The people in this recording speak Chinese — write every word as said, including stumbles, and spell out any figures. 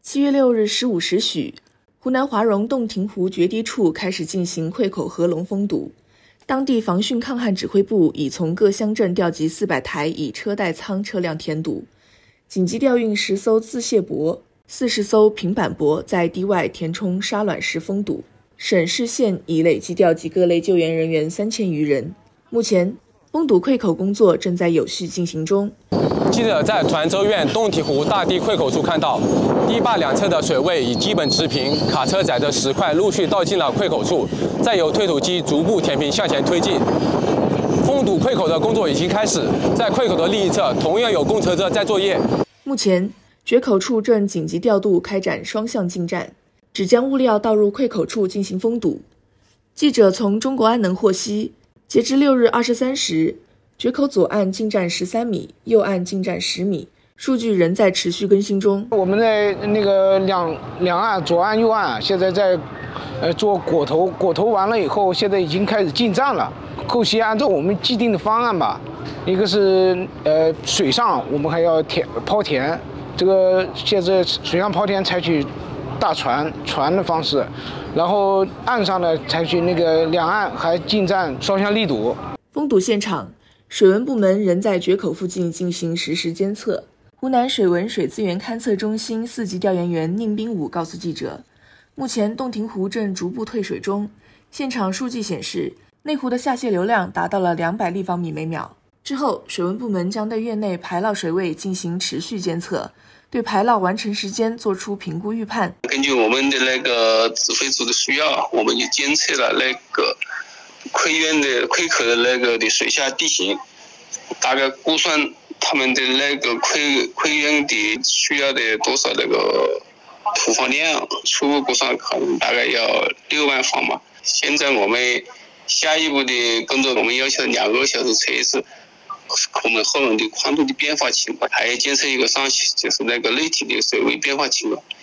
七月六日十五时许，湖南华容洞庭湖决堤处开始进行溃口合龙封堵。当地防汛抗旱指挥部已从各乡镇调集四百台以车代仓车辆填堵，紧急调运十艘自卸驳、四十艘平板驳在堤外填充沙卵石封堵。省市县已累计调集各类救援人员三千余人。目前，封堵溃口工作正在有序进行中。 记者在滦州县洞庭湖大堤溃口处看到，堤坝两侧的水位已基本持平，卡车载着石块陆续倒进了溃口处，再由推土机逐步填平向前推进。封堵溃口的工作已经开始，在溃口的另一侧同样有工程车在作业。 目前，决口处正紧急调度开展双向进站，只将物料倒入溃口处进行封堵。记者从中国安能获悉，截至六日二十三时，决口左岸进站十三米，右岸进站十米，数据仍在持续更新中。 我们在那个两两岸左岸右岸现在在呃做裹头，裹头完了以后，现在已经开始进站了。后期按照我们既定的方案吧，一个是呃水上我们还要填抛填，这个现在水上抛填采取大船船的方式，然后岸上呢采取那个两岸还进站双向力堵。 封堵现场，水文部门仍在决口附近进行实时监测。湖南水文水资源勘测中心四级调研员宁斌武告诉记者，目前洞庭湖正逐步退水中，现场数据显示，内湖的下泄流量达到了两百立方米每秒。之后，水文部门将对院内排涝水位进行持续监测，对排涝完成时间做出评估预判。 根据我们的那个指挥组的需要，我们就监测了那个溃渊的溃口的那个的水下地形，大概估算他们的那个溃溃渊的需要的多少那个土方量，初步估算可能大概要六万方嘛。现在我们下一步的工作，我们要求两个小时测试我们后轮的宽度的变化情况，还要监测一个上就是那个内体的水位变化情况。